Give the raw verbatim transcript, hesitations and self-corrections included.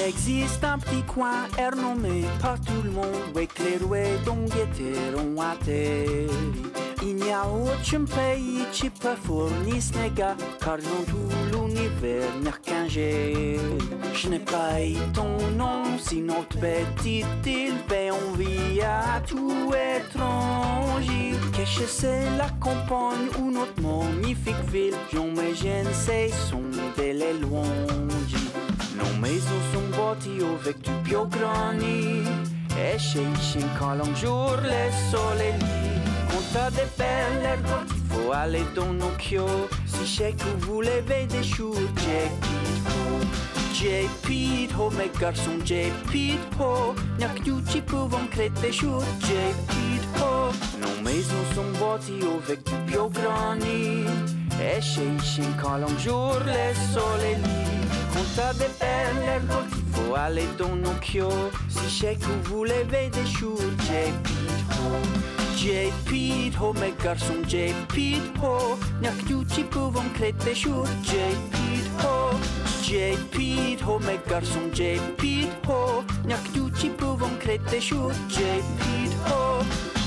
existe un petit coin renommé par tout le monde, éclairé dont guetteront à terre. Il n'y a aucun pays qui peut fournir ce négat, car dans tout l'univers n'a qu'un gel. Je n'ai pas eu ton nom, si notre petite île fait envie à tout étranger. Que c'est la campagne ou notre magnifique ville, j'imagine ces sons de les louanges. Nos maisons sont bâties avec du bio granit, et chez quand l'on jour le soleil. Quand t'as des belles herbes, il faut aller dans nos kios. Si chez que vous levez des choux, J P Ho, mes garçons, J P Ho. N'y a que nous qui pouvons créer des choux, J P Ho. Nos maisons sont bâties avec du bio granit, et chez quand l'on jour le soleil. Quand t'as des belles herbes, il faut aller dans nos kios. Si chez que vous levez des choux, J P Ho. J P Ho, mes garçons, J P Ho. N'y a que nous qui pouvons créer des choux, J P Ho. J P Ho, mes garçons, J P Ho. N'y a que nous qui pouvons créer des choux, J P Ho.